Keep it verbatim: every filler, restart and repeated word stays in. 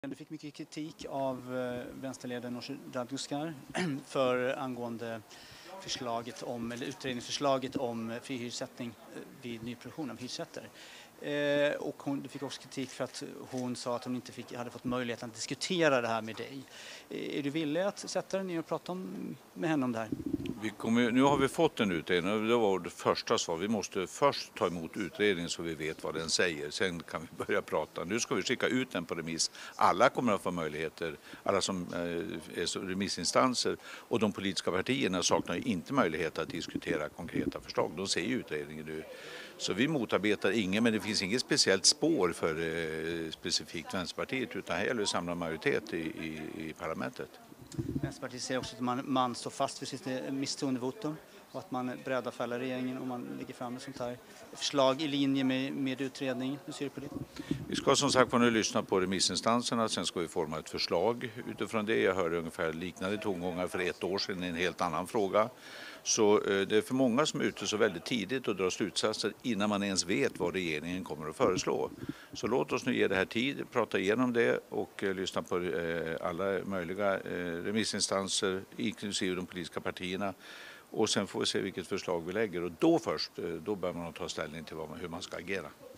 Du fick mycket kritik av vänsterledaren Nooshi Dadgostar för angående förslaget om, eller utredningsförslaget om fri hyressättning vid nyproduktion av hyresrätter. Eh, och hon, du fick också kritik för att hon sa att hon inte fick, hade fått möjlighet att diskutera det här med dig. Eh, är du villig att sätta dig ner och prata om, med henne om det här? Vi kommer, nu har vi fått en utredning och det var det första svar. Vi måste först ta emot utredningen så vi vet vad den säger. Sen kan vi börja prata. Nu ska vi skicka ut den på remiss. Alla kommer att få möjligheter, alla som är remissinstanser, och de politiska partierna saknar inte möjlighet att diskutera konkreta förslag. De ser ju utredningen nu. Så vi motarbetar ingen, men det finns inget speciellt spår för eh, specifikt Vänsterpartiet, utan här gäller det samla majoritet i, i, i parlamentet. Vänsterpartiet säger också att man, man står fast vid sitt misstroendevotum och att man är beredd att fälla regeringen om man lägger fram ett sånt här förslag i linje med, med utredningen. Hur ser du på det? Vi ska som sagt nu lyssna på remissinstanserna, sen ska vi forma ett förslag utifrån det. Jag hörde ungefär liknande tongångar för ett år sedan i en helt annan fråga. Så eh, det är för många som är ute så väldigt tidigt och drar slutsatser innan man ens vet vad regeringen kommer att föreslå. Så låt oss nu ge det här tid, prata igenom det och eh, lyssna på eh, alla möjliga eh, remissinstanser, inklusive de politiska partierna. Och sen får vi se vilket förslag vi lägger, och då först, eh, då bör man ta ställning till vad man, hur man ska agera.